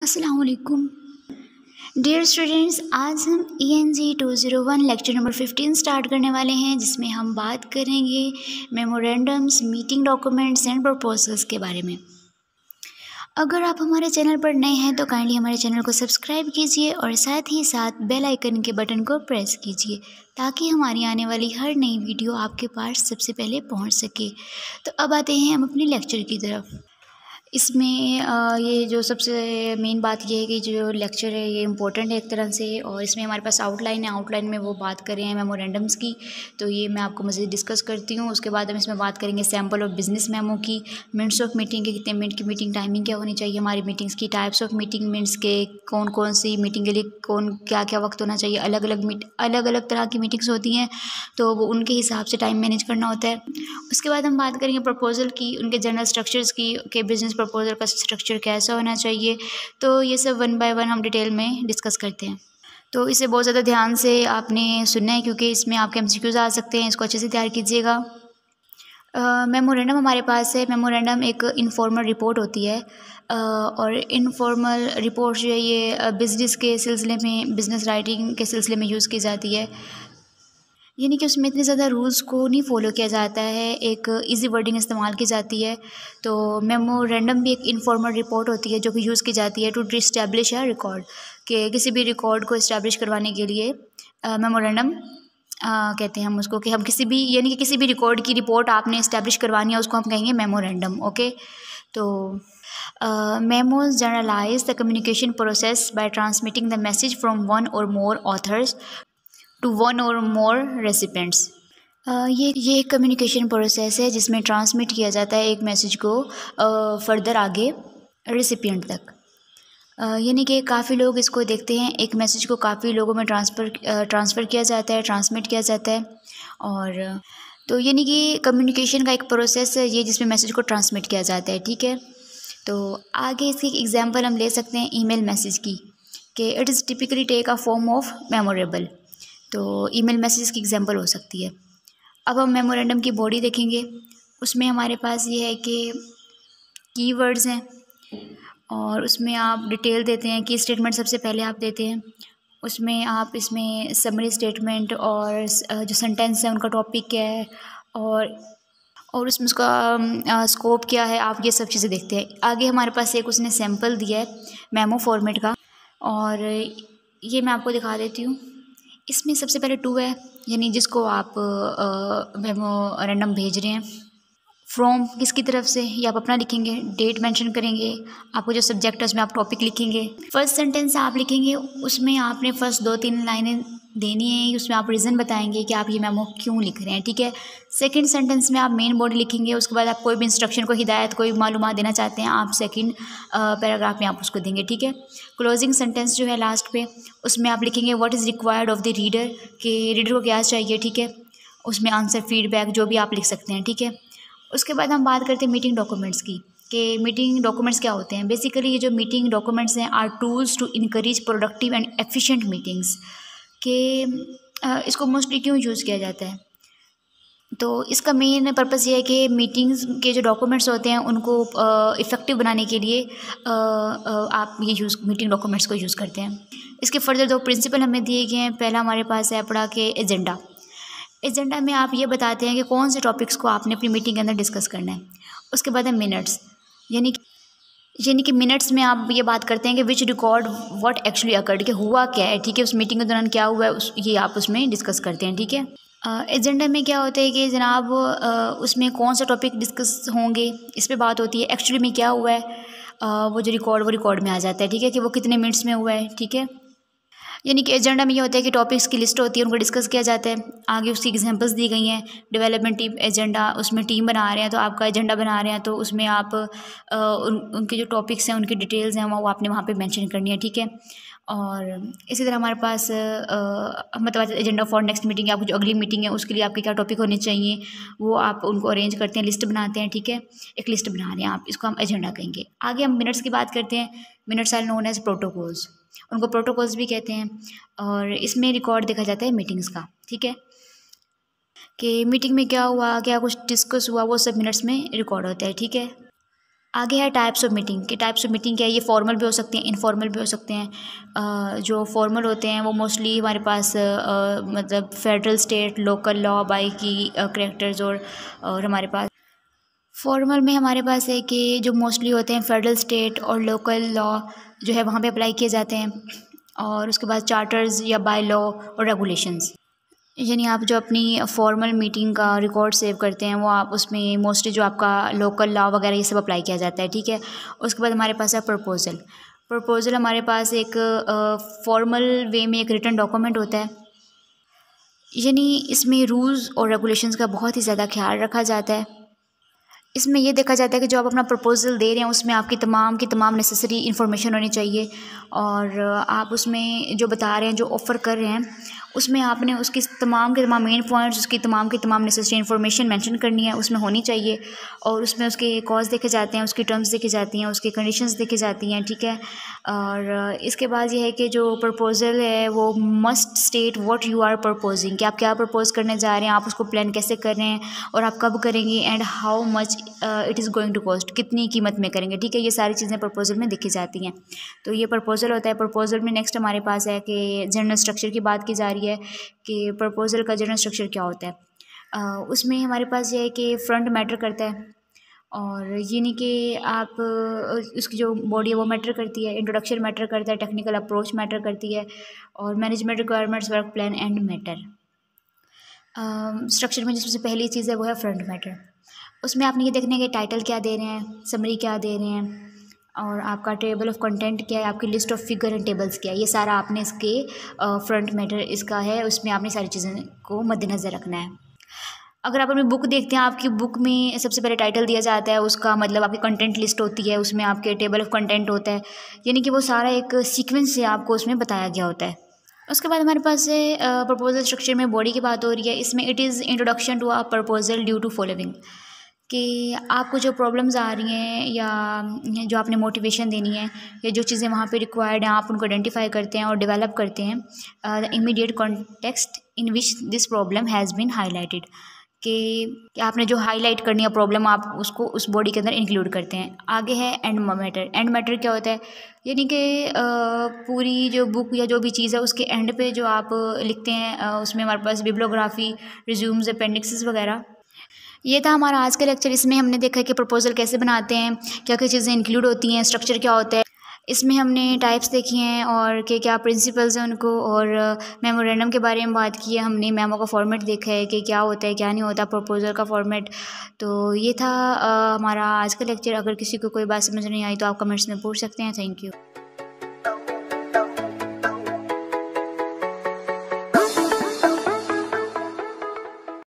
अस्सलाम वालेकुम dear students, आज हम ENG201 लेक्चर नंबर 15 स्टार्ट करने वाले हैं, जिसमें हम बात करेंगे memorandums, meeting documents and proposals के बारे में। अगर आप हमारे चैनल पर नए हैं तो काइंडली हमारे चैनल को सब्सक्राइब कीजिए और साथ ही साथ बेल आइकन के बटन को प्रेस कीजिए ताकि हमारी आने वाली हर नई वीडियो आपके पास सबसे पहले पहुंच सके। तो अब आते हैं हम अपने लेक्चर की तरफ। इसमें ये जो सबसे मेन बात ये है कि जो लेक्चर है ये इम्पोर्टेंट है एक तरह से, और इसमें हमारे पास आउटलाइन है। आउटलाइन में वो बात कर रहे हैं मेमोरेंडम्स की, तो ये मैं आपको मज़ीद डिस्कस करती हूँ। उसके बाद हम इसमें बात करेंगे सैम्पल और बिजनेस मेमो की, मिनट्स ऑफ मीटिंग के, कितने मिनट की मीटिंग, टाइमिंग क्या होनी चाहिए हमारी मीटिंग्स की, टाइप्स ऑफ मीटिंग, मिनट्स के कौन कौन सी मीटिंग के लिए कौन क्या क्या वक्त होना चाहिए, अलग अलग तरह की मीटिंग्स होती हैं तो वो उनके हिसाब से टाइम मैनेज करना होता है। उसके बाद हम बात करेंगे प्रपोजल की, उनके जनरल स्ट्रक्चर्स की, कि बिजनेस प्रपोजल का स्ट्रक्चर कैसा होना चाहिए। तो ये सब 1 बाय 1 हम डिटेल में डिस्कस करते हैं। तो इसे बहुत ज़्यादा ध्यान से आपने सुनना है क्योंकि इसमें आपके MCQs आ सकते हैं, इसको अच्छे से तैयार कीजिएगा। मेमोरेंडम हमारे पास है। मेमोरेंडम एक इनफॉर्मल रिपोर्ट होती है, और इनफॉर्मल रिपोर्ट जो है ये बिज़नेस के सिलसिले में, बिज़नेस राइटिंग के सिलसिले में यूज़ की जाती है। यानी कि उसमें इतने ज़्यादा रूल्स को नहीं फॉलो किया जाता है, एक इजी वर्डिंग इस्तेमाल की जाती है। तो मेमोरेंडम भी एक इनफॉर्मल रिपोर्ट होती है जो कि यूज़ की जाती है टू इस्टेब्लिश अ रिकॉर्ड, कि किसी भी रिकॉर्ड को इस्टेब्लिश करवाने के लिए मेमोरेंडम कहते हैं हम उसको, कि हम किसी भी, यानी कि किसी भी रिकॉर्ड की रिपोर्ट आपने इस्टेब्लिश करवानी है उसको हम कहेंगे मेमोरेंडम। ओके, तो memos generalize the communication process by transmitting the message from one or more authors to one or more recipients. ये एक कम्युनिकेशन प्रोसेस है जिसमें ट्रांसमिट किया जाता है एक मैसेज को फर्दर आगे रेसिपिएंट तक। यानी कि काफ़ी लोग इसको देखते हैं, एक मैसेज को काफ़ी लोगों में ट्रांसफ़र किया जाता है, ट्रांसमिट किया जाता है। और तो यानी कि कम्युनिकेशन का एक प्रोसेस है ये जिसमें मैसेज को ट्रांसमिट किया जाता है। ठीक है, तो आगे इसकी एग्जांपल हम ले सकते हैं ईमेल मैसेज की, कि it is typically take a form of memorable. तो ईमेल मैसेज की एग्जांपल हो सकती है। अब हम मेमोरेंडम की बॉडी देखेंगे, उसमें हमारे पास ये है कि कीवर्ड्स हैं और उसमें आप डिटेल देते हैं, की स्टेटमेंट सबसे पहले आप देते हैं, उसमें आप इसमें समरी स्टेटमेंट और जो सेंटेंस है उनका टॉपिक क्या है और उसमें उसका स्कोप क्या है, आप ये सब चीज़ें देखते हैं। आगे हमारे पास एक उसने सैम्पल दिया है मेमो फॉर्मेट का, और ये मैं आपको दिखा देती हूँ। इसमें सबसे पहले टू है, यानी जिसको आप मेमोरेंडम भेज रहे हैं, फ्रॉम किसकी तरफ से, ये आप अपना लिखेंगे, डेट मेंशन करेंगे, आपको जो सब्जेक्ट है उसमें आप टॉपिक लिखेंगे। फर्स्ट सेंटेंस आप लिखेंगे, उसमें आपने फर्स्ट 2-3 लाइनें देनी है, उसमें आप रीज़न बताएंगे कि आप ये मेमो क्यों लिख रहे हैं। ठीक है, सेकंड सेंटेंस में आप मेन बॉडी लिखेंगे, उसके बाद आप कोई भी इंस्ट्रक्शन को हिदायत कोई मालूमात देना चाहते हैं आप सेकंड पैराग्राफ में आप उसको देंगे। ठीक है, क्लोजिंग सेंटेंस जो है लास्ट पे, उसमें आप लिखेंगे what is required of the reader, कि रीडर को क्या चाहिए। ठीक है, उसमें आंसर, फीडबैक जो भी आप लिख सकते हैं। ठीक है, उसके बाद हम बात करते हैं मीटिंग डॉक्यूमेंट्स की, कि मीटिंग डॉक्यूमेंट्स क्या होते हैं। बेसिकली ये जो मीटिंग डॉक्यूमेंट्स हैं are tools to encourage productive and efficient meetings, के इसको मोस्टली क्यों यूज़ किया जाता है। तो इसका मेन पर्पस ये है कि मीटिंग्स के जो डॉक्यूमेंट्स होते हैं उनको इफ़ेक्टिव बनाने के लिए आप ये मीटिंग डॉक्यूमेंट्स को यूज़ करते हैं। इसके फर्दर 2 प्रिंसिपल हमें दिए गए हैं। पहला हमारे पास है पढ़ा के एजेंडा में आप ये बताते हैं कि कौन से टॉपिक्स को आपने अपनी मीटिंग के अंदर डिस्कस करना है। उसके बाद है मिनट्स, यानी कि मिनट्स में आप ये बात करते हैं कि which record what actually occurred, कि हुआ क्या है। ठीक है, उस मीटिंग के दौरान क्या हुआ है ये आप उसमें डिस्कस करते हैं। ठीक है, एजेंडा में क्या होता है कि जनाब उसमें कौन सा टॉपिक डिस्कस होंगे इस पर बात होती है। एक्चुअली में क्या हुआ है वो जो रिकॉर्ड में आ जाता है। ठीक है, कि वो कितने मिनट्स में हुआ है। ठीक है, यानी कि एजेंडा में ये होता है कि टॉपिक्स की लिस्ट होती है, उनको डिस्कस किया जाता है। आगे उसकी एग्जांपल्स दी गई हैं, डेवलपमेंट टीम एजेंडा, उसमें टीम बना रहे हैं तो आपका एजेंडा बना रहे हैं तो उसमें आप उनके जो टॉपिक्स हैं उनकी डिटेल्स हैं वो आपने वहाँ पे मेंशन करनी है। ठीक है, और इसी तरह हमारे पास मतलब एजेंडा फॉर नेक्स्ट मीटिंग, आपको जो अगली मीटिंग है उसके लिए आपके क्या टॉपिक होने चाहिए वो आप उनको अरेंज करते हैं, लिस्ट बनाते हैं। ठीक है, एक लिस्ट बना रहे हैं आप, इसको हम एजेंडा कहेंगे। आगे हम मिनट्स की बात करते हैं। Minutes are known as protocols, उनको प्रोटोकॉल्स भी कहते हैं, और इसमें रिकॉर्ड देखा जाता है मीटिंग्स का। ठीक है, कि मीटिंग में क्या हुआ, क्या कुछ डिस्कस हुआ, वो सब मिनट्स में रिकॉर्ड होता है। ठीक है, आगे है टाइप्स ऑफ मीटिंग कि टाइप्स ऑफ मीटिंग क्या है। ये फॉर्मल भी हो सकते हैं, इनफॉर्मल भी हो सकते हैं। जो फॉर्मल होते हैं वो मोस्टली हमारे पास मतलब federal, state, local law by की करैक्टर्स और हमारे पास फॉर्मल में हमारे पास है कि जो मोस्टली होते हैं फेडरल, स्टेट और लोकल लॉ जो है वहाँ पे अप्लाई किए जाते हैं। और उसके बाद चार्टर्स या बाय लॉ और रेगुलेशंस, यानी आप जो अपनी फॉर्मल मीटिंग का रिकॉर्ड सेव करते हैं वो आप उसमें मोस्टली जो आपका लोकल लॉ वगैरह ये सब अप्लाई किया जाता है, ठीक है। उसके बाद हमारे पास है प्रपोज़ल। प्रपोज़ल हमारे पास एक फॉर्मल वे में एक रिटन डॉक्यूमेंट होता है, यानी इसमें रूल्स और रेगुलेशंस का बहुत ही ज़्यादा ख्याल रखा जाता है। इसमें ये देखा जाता है कि जो आप अपना प्रपोज़ल दे रहे हैं उसमें आपकी तमाम की तमाम नेसेसरी इन्फॉर्मेशन होनी चाहिए, और आप उसमें जो बता रहे हैं, जो ऑफ़र कर रहे हैं, उसमें आपने उसकी तमाम के तमाम मेन पॉइंट्स, उसकी तमाम की तमाम नेसेसरी इन्फॉर्मेशन मेंशन करनी है, उसमें होनी चाहिए। और उसमें उसके कॉज देखे जाते हैं, उसकी टर्म्स देखी जाती हैं, उसकी कंडीशंस देखी जाती हैं, ठीक है। और इसके बाद ये है कि जो प्रपोज़ल है वो must state what you are proposing, कि आप क्या प्रपोज़ करने जा रहे हैं, आप उसको प्लान कैसे कर रहे हैं और आप कब करेंगे, and how much it is going to cost, कितनी कीमत में करेंगे, ठीक है। ये सारी चीज़ें प्रपोज़ल में देखी जाती हैं। तो ये प्रपोज़ल होता है। प्रपोज़ल में नेक्स्ट हमारे पास है कि जनरल स्ट्रक्चर की बात की जा रही है कि प्रपोज़ल का जनरल स्ट्रक्चर क्या होता है। उसमें हमारे पास ये है कि फ्रंट मैटर करता है, और ये नहीं कि आप उसकी जो बॉडी है वो मैटर करती है, इंट्रोडक्शन मैटर करता है, टेक्निकल अप्रोच मैटर करती है, और management requirements, work plan and matter. Structure में जिसमें से पहली चीज़ है वो है फ्रंट मैटर। उसमें आपने ये देखना है कि टाइटल क्या दे रहे हैं, समरी क्या दे रहे हैं, और आपका टेबल ऑफ कंटेंट क्या है, आपकी list of figure and tables क्या है, ये सारा आपने इसके फ्रंट मैटर इसका है, उसमें आपने सारी चीज़ों को मद्देनज़र रखना है। अगर आप अपनी बुक देखते हैं, आपकी बुक में सबसे पहले टाइटल दिया जाता है, उसका मतलब आपकी कंटेंट लिस्ट होती है, उसमें आपके टेबल ऑफ कंटेंट होता है, यानी कि वो सारा एक सीक्वेंस से आपको उसमें बताया गया होता है। उसके बाद हमारे पास है प्रपोजल स्ट्रक्चर में बॉडी की बात हो रही है। इसमें it is introduction to a proposal due to following, कि आपको जो प्रॉब्लम्स आ रही हैं या जो आपने मोटिवेशन देनी है या जो चीज़ें वहाँ पे रिक्वायर्ड हैं आप उनको आइडेंटिफाई करते हैं और डेवलप करते हैं। The immediate context in which this problem has been highlighted, कि आपने जो हाईलाइट करनी है प्रॉब्लम आप उसको उस बॉडी के अंदर इंक्लूड करते हैं। आगे है एंड मैटर। एंड मैटर क्या होता है, यानी कि पूरी जो बुक या जो भी चीज़ है उसके एंड पे जो आप लिखते हैं, उसमें हमारे पास बिब्लियोग्राफी, रिज्यूम्स, अपेंडिक्सेस वगैरह। ये था हमारा आज का लेक्चर। इसमें हमने देखा कि प्रपोजल कैसे बनाते हैं, क्या क्या चीज़ें इंक्लूड होती हैं, स्ट्रक्चर क्या होता है। इसमें हमने टाइप्स देखी हैं और कि क्या प्रिंसिपल्स हैं उनको, और मेमोरेंडम के बारे में बात की है हमने। मेमो का फॉर्मेट देखा है कि क्या होता है क्या नहीं होता, प्रपोजल का फॉर्मेट। तो ये था हमारा आज का लेक्चर। अगर किसी को कोई बात समझ नहीं आई तो आप कमेंट्स में पूछ सकते हैं। Thank you.